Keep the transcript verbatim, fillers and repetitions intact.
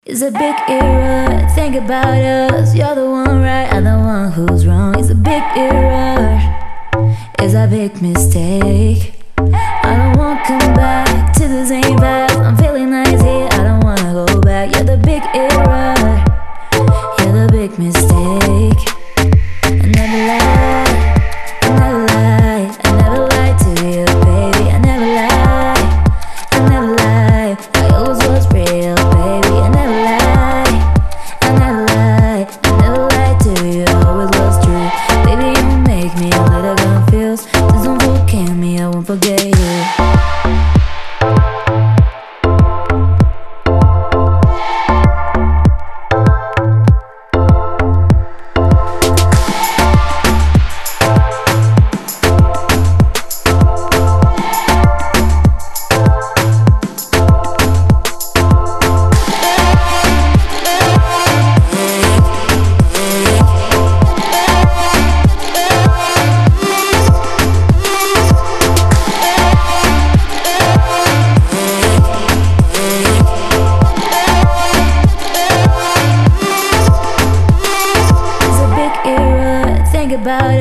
It's a big error, think about us. You're the one right, I'm the one who's wrong. It's a big error, it's a big mistake. I don't wanna come back to the same path. I'm feeling nice here, I don't wanna go back. You're the big error, you're the big mistake. I never lied, I never lied, I never lied to you, baby. I never lied, I never lied, I always was real, baby. I never lied, I never lied, I never lied to you, always was true. Baby, you make me a little confused. Just don't forget me, I won't forget you. Think about